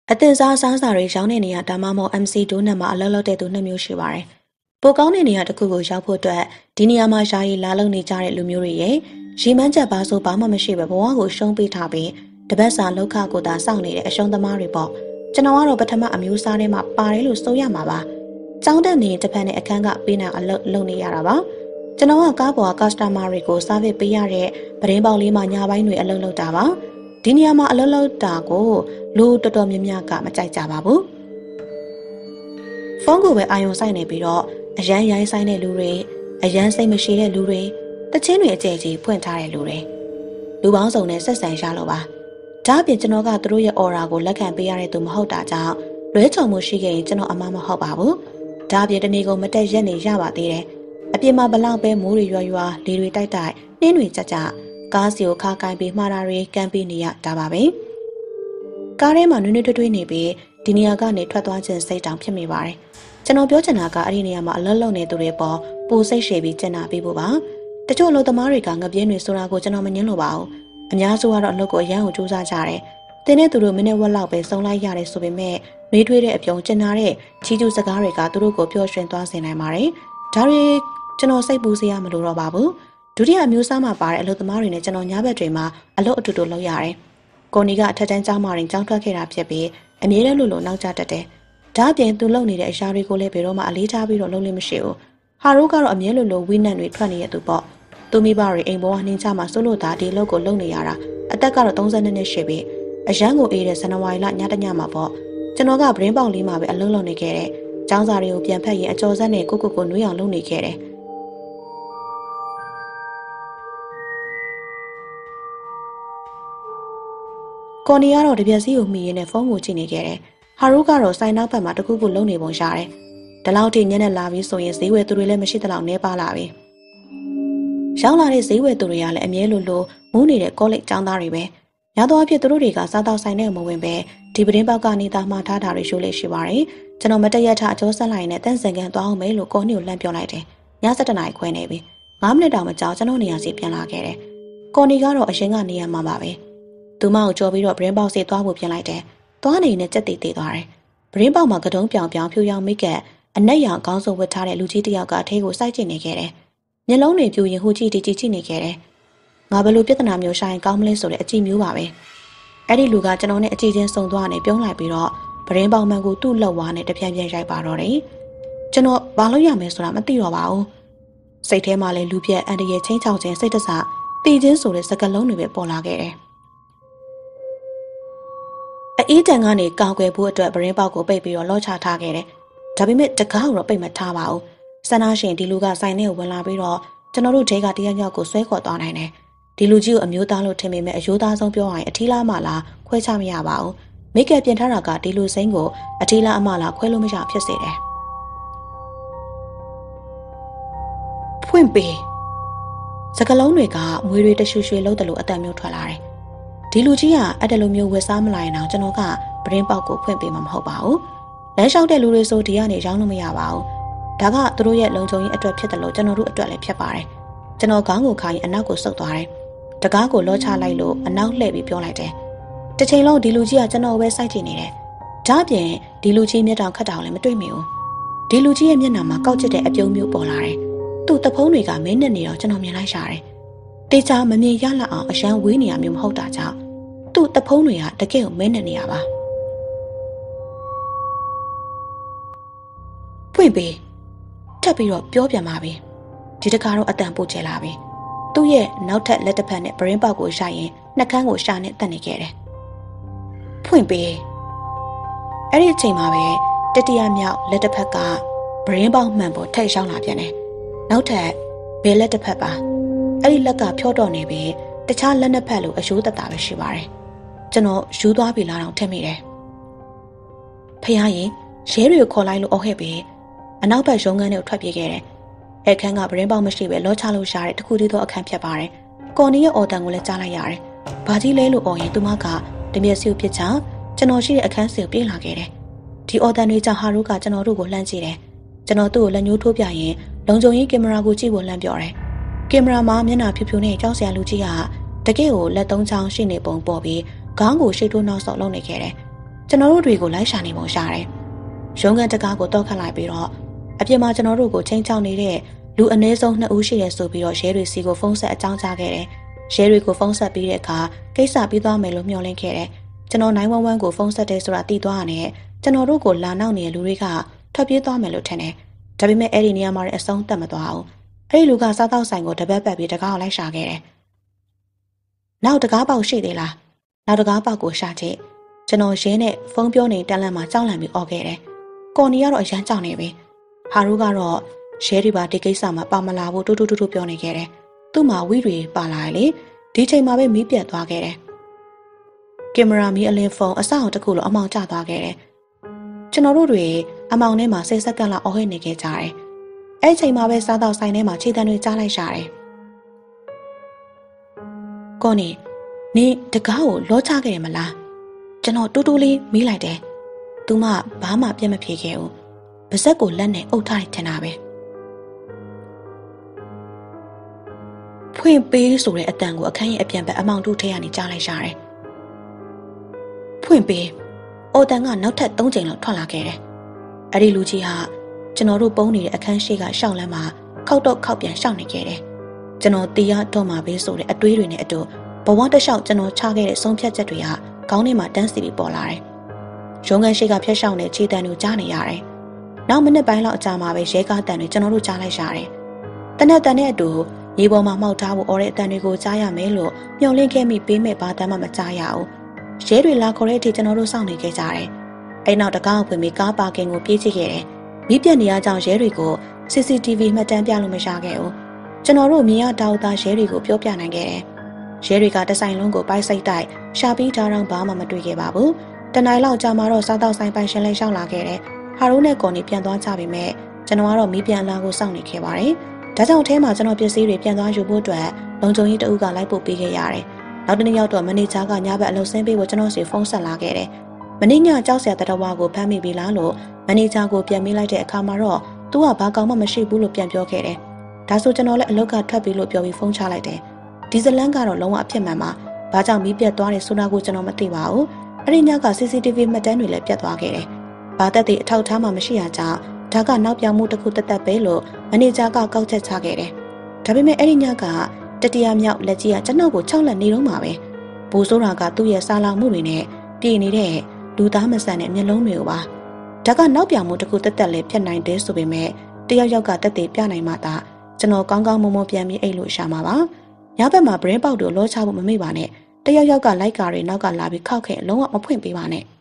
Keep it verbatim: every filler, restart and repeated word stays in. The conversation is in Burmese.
အတင်စားစားစာတွေရောင်းတဲ့နေရာဒါမှမဟုတ် M C ဒိုးနံမှာအလုပ်လုပ်တဲ့သူနှစ်မျိုးရှိပါတယ်။ပိုကောင်းတဲ့နေရာတစ်ခုကိုရောက်ဖို့အတွက်ဒီနေရာမှာယာယီလာလုပ်နေကြတဲ့လူမျိုးတွေရဲ့ရီမန်းချက်ပါဆိုဘာမှမရှိပဲဘဝကိုရှုံးပေးထားပြီးတပတ်စာလောက်ခကိုသာစောင့်နေတဲ့အရှုံးသမားတွေပေါ့။ကျွန်တော်ကတော့ပထမအမျိုးစားထဲမှာပါတယ်လို့ဆိုရမှာပါ။ကျောင်းတက်နေတစ်ဖက်နဲ့အခန်းကပေးနိုင်အလုပ်လုပ်နေရတာပါ။ကျွန်တော်ကကားပေါ်က customer တွေကို service ပေးရတဲ့ပရင်းပေါက်လေးမှာညပိုင်းတွေအလုပ်လုပ်တာပါ။ဒီနေရာမှာအလုပ်လုပ်တာကိုလူတော်တော်များများကမကြိုက်ကြပါဘူး။ဖုန်းကိုပဲအာရုံစိုက်နေပြီးတော့အရန်ရိုင်းဆိုင်တဲ့လူတွေအရန်စိတ်မရှိတဲ့လူတွေတချင်းတွေအကျယ်ကြီးဖွင့်ထားတဲ့လူတွေလူပေါင်းစုံနဲ့ဆက်ဆံရလို့ပါ။ဒါအပြင်ကျွန်တော်ကသူတို့ရဲ့ aura ကိုလက်ခံပေးရတဲ့သူမဟုတ်တာကြောင့်လွဲချော်မှုရှိခဲ့ရင်ကျွန်တော်အမှားမဟုတ်ပါဘူး။ဒါအပြင်တနေ့ကုန်မတက်ရက်နေရပါသေးတယ်။အပြင်မှာဘလောက်ပဲမိုးတွေရွာရွာလေတွေတိုက်တိုက်နှင်းတွေကြကြကားစီကိုခါကိုင်းပြီးမှားတာတွေကမ်းပြီးနေရတာပါပဲ။ကားထဲမှာနွေးနွေးထွေးထွေးနေပြီးဒီနေရာကနေထွက်သွားခြင်းစိတ်တောင်ဖြစ်မိပါတယ်။ကျွန်တော်ပြောချင်တာကအဲ့ဒီနေရာမှာအလုပ်လုပ်နေသူတွေပေါ်ပူစိတ်ရှည်ပြီးကျင်နာပေးဖို့ပါ။တချို့လူသမားတွေကငပြင်းတွေဆိုတာကိုကျွန်တော်မငင်းလို့ပါဘူး။အများစုကတော့အလုပ်ကိုအရန်ကိုစူးစမ်းကြတယ်။တင်းတဲ့သူတို့မိနစ်ဝက်လောက်ပဲစုံလိုက်ရတယ်ဆိုပေမဲ့နှွေးထွေးတဲ့အပြုံကျင်နာတဲ့ချီးကျူးစကားတွေကသူတို့ကိုပျော်ရွှင်သွားစေနိုင်ပါတယ်။ဒါတွေကျွန်တော်စိတ်ပူစရာမလိုတော့ပါဘူး။ဒုတိယအမျိုးအစားမှာပါတဲ့အလုပ်သမားတွေနဲ့ကျွန်တော်ညဘက်တွေမှာအလုပ်အတူတူလုပ်ရတယ်။ကိုနီကအထက်တန်းကျောင်းမှာရင်ကျောင်းထွက်ခဲ့တာဖြစ်ပြီးအမြဲတမ်းလို့လို့နောက်ကျတတ်တယ်။ဒါအပြင်သူလုပ်နေတဲ့အရာတွေကိုလည်းဘယ်တော့မှအလေးထားပြီးတော့လုပ်လို့မရှိဘူး။ဟာရိုးကတော့အမြဲလို့လို့ဝိနံ့တွေထွက်နေတဲ့သူပေါ့။သူမိဘတွေအိမ်ပေါ်ကနှင်းချမှာစိုးလို့သာဒီလုပ်ကိုလုပ်နေရတာအသက်ကတော့သုံးဆယ်နှစ်နှစ်ရှိပြီ။အရန်ကိုအေးတဲ့ဇန်နဝါရီလညတညမှာပေါ့။ကျွန်တော်ကဗရင်းပေါက်လေးမှာပဲအလုပ်လုပ်နေခဲ့တဲ့။ကျောင်းစာတွေကိုပြန်ဖက်ရင်အကျော်ဆက်နဲ့ကိုကိုကိုနွေးအောင်လုပ်နေခဲ့တယ်။ကိုနီကတော့တပြက်စီကိုမှီရင်းနဲ့ဖုန်းကိုကြည့်နေခဲ့တယ်။ဟာရိုးကတော့စိုင်းနောက်ဘက်မှာတခုခုလုံနေပုံရတယ်။ဒီလောက်ထိညနေလာပြီးဆိုရင်ဈေးဝယ်သူတွေလည်းမရှိသလောက်နေပါလာပြီ။ရောက်လာတဲ့ဈေးဝယ်သူတွေကလည်းအမြဲလိုလိုမူးနေတဲ့ကောလိပ်ကျောင်းသားတွေပဲ။များသောအားဖြင့်သူတို့တွေကစားတော့ဆိုင်နဲ့မဝင်ပဲဒီပတင်းပေါက်ကနေသားမှထားတာတွေရှိလို့ရှိပါတယ်။ကျွန်တော်မတရက်ထအကျိုးဆက်လိုက်နဲ့တန့်စင်ကန်သွားအောင်မယ်လို့ကိုနီကိုလှမ်းပြောလိုက်တယ်။ည၁၁နာရီခွဲနေပြီ။ငါးမိနစ်တောင်မကြာကျွန်တော်နေရာစီပြန်လာခဲ့တယ်။ကိုနီကတော့အရင်ကနေရာမှာပါပဲ။သူမကိုကြော်ပြီးတော့ဗရင်းပေါက်စီသွားဖို့ပြင်လိုက်တယ်။သွားနေနဲ့ကြက်တီတီသွားတယ်။ဗရင်းပေါက်မှာကတုံးပြောင်ပြောင်ဖြူရောင်မိကက်အနက်ရောင်ခေါင်းစုပ်ဝတ်ထားတဲ့လူကြီးတစ်ယောက်ကအထဲကိုစိုက်ကျင်နေခဲ့တယ်။မျက်လုံးတွေပြူရင်ဟိုကြည့်တီကြည့်ကြည့်နေခဲ့တယ်။ငါဘယ်လိုပြဿနာမျိုးရှာရင်ကောင်းမလဲဆိုတဲ့အကြည့်မျိုးပါပဲ။အဲ့ဒီလူကကျွန်တော်နဲ့အကြည့်ချင်းစုံသွားနေပြုံးလိုက်ပြီးတော့ဗရင်းပေါက်မှန်ကိုသူ့လက်ဝါးနဲ့တပြိုင်ပြိုင်ရိုက်ပါတော့တယ်။ကျွန်တော်ဘာလို့ရမယ်ဆိုတာမသိတော့ပါဘူး။စိတ်ထဲမှာလည်းလူပြက်အန်တရဲ့ချင်းချောက်ခြင်းစိတ်တဆတည်ခြင်းဆိုတဲ့စကားလုံးတွေပဲပေါ်လာခဲ့တယ်။အေးတန်ကနေကောက်ွယ်ဖို့အတွက်ဗရင်းပေါက်ကိုပိတ်ပြီးတော့လော့ချထားခဲ့တယ်။ဒါပေမဲ့တကားကိုတော့ပိတ်မထားပါဘူး။ဆန္ဒရှင်ဒီလူကဆိုင်ထဲကိုဝင်လာပြီးတော့ကျွန်တော်တို့ဒဲကတရားညောက်ကိုဆွဲခေါ်သွားနိုင်တယ်။ဒီလူကြီးကိုအမျိုးသားလို့ထင်ပေမဲ့အယိုးသားဆုံးပြောရရင်အထီးလားမလားခွဲခြားမရပါဘူး။မိတ်ကပ်ပြင်ထားတာကဒီလူစိမ့်ကိုအထီးလားအမလားခွဲလို့မရဖြစ်စေတယ်။ဖွင့်ပေးစကလုံးတွေကမွေတွေတရှူရွှေလုံးတယ်လို့အတန်မျိုးထွက်လာတယ်။ဒီလူကြီးကအဲ့တလိုမျိုးဝက်စားမလာရင်တော့ကျွန်တော်ကပရင်းပေါက်ကိုဖွင့်ပေးမှာမဟုတ်ပါဘူး။လမ်းလျှောက်တဲ့လူတွေဆိုဒီကနေရောင်းလို့မရပါဘူး။ဒါကသူတို့ရဲ့လုံခြုံရေးအတွက်ဖြစ်တယ်လို့ကျွန်တော်တို့အတွက်လည်းဖြစ်ပါတယ်။ကျွန်တော်ခေါင်းကိုခါရင်အနောက်ကိုဆုတ်သွားတယ်။တကားကိုလောချလိုက်လို့အနောက်လှည့်ပြီးပြောလိုက်တယ်။တစ်ချိန်လုံးဒီလူကြီးကကျွန်တော်ပဲစိုက်ကြည့်နေတယ်။ဒါ့အပြင်ဒီလူကြီးမျက်တောင်ခတ်တောင်လည်းမတွေ့မိဘူး။ဒီလူကြီးရဲ့မျက်နှာမှာကောက်ကျစ်တဲ့အပြုံးမျိုးပေါ်လာတယ်။သူ့တဖုံးတွေကမင်းနဲ့နေတော့ကျွန်တော်မြင်လိုက်ရတယ်။တေချာမမြင်ရလောက်အောင်အရန်ဝေးနေရမျိုးမဟုတ်တာကြောင့်သူ့တဖုံးတွေကတကယ်ကိုမင်းနဲ့နေရပါဖွင့်ပေးထပ်ပြီးတော့ပြောပြန်ပါပြီဒီတခါတော့အတန်ပို့ကျလာပြီသူ့ရဲ့နောက်ထပ်လက်တစ်ဖက်နဲ့ဗရင်းပေါက်ကိုရှာရင်နှက်ခမ်းကိုရှာနဲ့တက်နေခဲ့တယ်ဖွင့်ပေးအဲ့ဒီအချိန်မှာပဲတတိယမြောက်လက်တစ်ဖက်ကဗရင်းပေါက်မှန်ပေါ်ထိတ်ရှောင်းလာပြန်တယ်နောက်ထပ်ဘယ်လက်တစ်ဖက်ပါအဲ့ဒီလက်ကဖြောတော့နေပြီတခြားလက်နှစ်ဖက်လိုအယိုးတတာပဲရှိပါတယ်ကျွန်တော်ယူသွားပြီလားတော့ထင်မိတယ်ဖះရင်ရဲတွေကိုခေါ်လိုက်လို့အော်ခဲ့ပြီအနောက်ဘက်ရုံးခန်းထဲကိုထွက်ပြေးခဲ့တယ်အခန်းကဗရင်းပေါက်မရှိပဲလောချလို့ရှာတဲ့တခုတည်းသောအခန်းဖြစ်ပါတယ်ကော်နီရဲ့အော်တန်ကိုလည်းကြားလိုက်ရတယ်ဘာကြီးလဲလို့အော်ရင်သူမကတမျက်စိကိုပြစ်ချကျွန်တော်ရှိတဲ့အခန်းစီကိုပြေးလာခဲ့တယ်ဒီအော်တန်တွေကြောင့်ဟာရိုးကကျွန်တော်တို့ကိုလှမ်းကြည့်တယ်ကျွန်တော်သူ့ကိုလက်ညှိုးထိုးပြရင်လုံခြုံရေးကင်မရာကိုကြည့်ဖို့လှမ်းပြောတယ်ကင်မရာမှာမျက်နှာဖြူဖြူနဲ့ကြောက်စရာလူကြီးကတကယ့်ကိုလက်သုံးချောင်းရှိနေပုံပေါ်ပြီးခေါင်းကိုရှိထိုးနောက်ဆော့လုံးနေခဲ့တယ်ကျွန်တော်တို့တွေကိုလိုက်ရှာနေပုံရတယ်။ရုံးကန်တကားကိုတော့ခတ်လိုက်ပြီးတော့အပြင်မှာကျွန်တော်တို့ကိုချိန်ချောက်နေတဲ့လူအနည်းဆုံးနှစ်ဦးရှိတယ်ဆိုပြီးတော့ရဲတွေစီကိုဖုန်းဆက်အကြောင်းကြားခဲ့တယ်။ရဲတွေကိုဖုန်းဆက်ပြီးတဲ့အခါကိစ္စပြီးသွားမယ်လို့မျှော်လင့်ခဲ့တယ်။ကျွန်တော်နင်းဝမ်ဝမ်ကိုဖုန်းဆက်တယ်ဆိုတာသိသွားရတယ်။ကျွန်တော်တို့ကိုလာနောက်နေတဲ့လူတွေကထွက်ပြေးသွားမယ်လို့ထင်တယ်။ဒါပေမဲ့အဲ့ဒီနေရာမှာအဆုံးသတ်မသွားဘူး။အဲ့ဒီလူကစားတော့ဆိုင်ကိုတပတ်ပတ်ပြီးတကားကိုလိုက်ရှာခဲ့တယ်။နောက်တကားပေါက်ရှိသေးလား။နောက်တကားပေါက်ကိုရှာကြည့်။ကျွန်တော်ရဲနဲ့ဖုန်းပြောနေတန်းလန့်မှာကြောက်လန့်ပြီးអော်ခဲ့တယ်။ကော်နီကတော့အရန်ကြောက်နေပြီ။ဟာရူကတော့ရဲတွေပါဒီကိစ္စမှာပါမလာဘူးတူတူတူတူပြောနေခဲ့တယ်။သူ့မှာဝီတွေပါလာတယ်လေ။ဒီချိန်မှာပဲမီးပြတ်သွားခဲ့တယ်။ကင်မရာမီအလင်းဖုန်းအဆောက်တစ်ခုလုံးအမောင်ကျသွားခဲ့တယ်။ကျွန်တော်တို့တွေအမောင်ထဲမှာစိတ်ဆက်ကန့်လောက်အော်ဟစ်နေခဲ့ကြတယ်။အဲ့ချိန်မှာပဲစားတော့ဆိုင်ထဲမှာခြေတံတွေကြားလိုက်ရှာတယ်။ကော်နီနင်တကားကိုလောချခဲ့တယ်မလား။ကျွန်တော်တူတူလေးမီးလိုက်တယ်။သူမဘာမှပြတ်မဖြေခဲ့ဘူး။ပါဇက်ကိုလက်နဲ့အုပ်ထားထင်တာပဲ။ဖွင့်ပေးဆိုတဲ့အတန်ကိုအခန်းရဲ့အပြန်ဘက်အမောင်တူထဲကနေကြားလိုက်ရတယ်။ဖွင့်ပေးအိုတန်ကနောက်ထပ်သုံးချိန်လောက်ထွက်လာခဲ့တယ်။အဲ့ဒီလူကြီးဟာကျွန်တော်တို့ပုံနေတဲ့အခန်းရှိကရှောက်လမ်းမှာခောက်တော့ခောက်ပြန်ရှောက်နေခဲ့တယ်။ကျွန်တော်တရားတော့မှာပဲဆိုတဲ့အတွေးတွေနဲ့အတူဘဝတစ်လျှောက်ကျွန်တော်ချခဲ့တဲ့ဆုံးဖြတ်ချက်တွေကခေါင်းထဲမှာတန်းစီပြီးပေါ်လာတယ်။ရုံးခန်းရှိကဖျက်ရှောက်နေခြေတံတွေကြားနေရတယ်။နောက်မိနစ်ပိုင်းလောက်အကြာမှာပဲရဲကားတန်တွေကျွန်တော်တို့ကြားလိုက်ရတယ်။တနက်တန်နဲ့အတူရေပေါ်မှာမှောက်ထားဖို့အော်တဲ့အတန်တွေကိုကြားရမယ်လို့မျှော်လင့်ခဲ့မိပေးမဲ့ဘာတမ်းမှမကြားရဘူး။ရဲတွေလာခေါ်တဲ့အထိကျွန်တော်တို့စောင့်နေခဲ့ကြတယ်။အဲ့နောက်တကားဖွင့်ပြီးကားပါကင်ကိုပြေးချခဲ့တယ်။မိပြက်နေရကြောင်ရဲတွေကို စီ စီ တီ ဗီ မှတ်တမ်းပြလို့မရခဲ့ဘူး။ကျွန်တော်တို့မြင်ရတောက်သားရဲတွေကိုပြောပြနိုင်ခဲ့တယ်။ရဲတွေကတဆိုင်လုံးကိုပိုက်စိတ်တိုက်ရှာပြီးထားတော့ဘာမှမတွေ့ခဲ့ပါဘူး။တနိုင်လောက်ကြာမှတော့စားတော့ဆိုင်ပိုင်ရှင်လေးရှောက်လာခဲ့တယ်။ဟာရိုးနဲ့ကော်နီပြန်သွားကြပြီမဲ့ကျွန်တော်ကတော့မိပြန်လာကိုစောင့်နေခဲ့ပါတယ်။ဒါကြောင့်အဲမှာကျွန်တော်ပစ္စည်းတွေပြန်သွားယူဖို့အတွက်လုံခြုံရေးတအုပ်ကလိုက်ပို့ပေးခဲ့ရတယ်။နောက်တနေ့ရောက်တော့မန်နေဂျာကညဘက်အလုပ်ဆင်းပေးဖို့ကျွန်တော်စီဖုန်းဆက်လာခဲ့တယ်။မနေ့ညကြောက်စရာတတော်ဝါကိုဖမ်းမိပြီလားလို့မန်နေဂျာကိုပြန်မေးလိုက်တဲ့အခါမှာတော့သူကဘာကောင်မှမရှိဘူးလို့ပြန်ပြောခဲ့တယ်။ဒါဆိုကျွန်တော်လည်းအလုပ်ကထွက်ပြီလို့ပြောပြီးဖုန်းချလိုက်တယ်။ဒီဇလန်ကတော့လုံးဝအဖြစ်မှန်ပါ။ဘာကြောင့်မီးပြတ်သွားတယ်ဆိုတာကိုကျွန်တော်မသိပါဘူး။အဲ့ဒီညက စီ စီ တီ ဗီ မှတ်တမ်းတွေလည်းပြတ်သွားခဲ့တယ်။ဘာသက်တွေအထောက်ထားမှမရှိရကြ။ဒါကနောက်ပြောင်မှုတစ်ခုတက်တက်ပဲလို့မန်နေဂျာကကောက်ချက်ချခဲ့တယ်။ဒါပေမဲ့အဲ့ဒီညကတတိယမြောက်လက်ကြီးကကျွန်တော်ကိုချောက်လက်နေတော့မှာပဲ။ဘိုးစိုးရာကသူ့ရဲ့စားလောင်မှုတွေနဲ့ပြည်နေတဲ့လူသားမဆန်တဲ့မျက်လုံးတွေကိုပါဒါကနောက်ပြောင်မှုတစ်ခုတက်တက်လေးဖြစ်နိုင်တယ်ဆိုပေမဲ့တယောက်ယောက်ကတက်သေးပြနိုင်မှသာကျွန်တော်ကောင်းကောင်းမွန်မွန်ပြန်ပြီးအိတ်လို့ရှာမှာပါညဘက်မှာဘရင်ပေါက်တို့လောချဖို့မမေ့ပါနဲ့တယောက်ယောက်ကလိုက်ကာတွေနောက်ကလာပြီးခောက်ခဲ့လုံးဝမဖွင့်ပေးပါနဲ့